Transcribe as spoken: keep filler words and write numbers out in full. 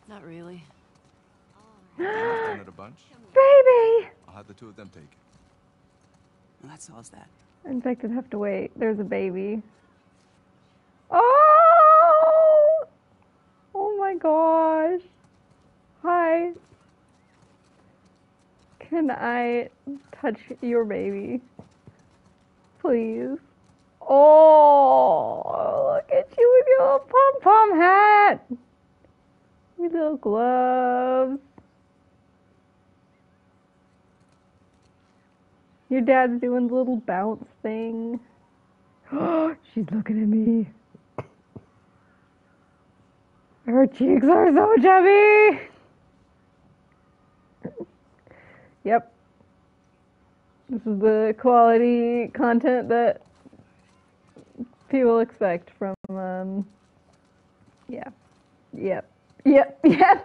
Not really. I've done it a bunch. Baby! I'll have the two of them take it. Well, that solves that. Infected have to wait. There's a baby. Oh! Oh my gosh. Hi. Can I touch your baby? Please. Oh, look at you with your little pom-pom hat. Your little gloves. Your dad's doing the little bounce thing. Oh, she's looking at me. Her cheeks are so chubby. Yep. This is the quality content that people expect from, um, yeah. Yep. Yep. Yep.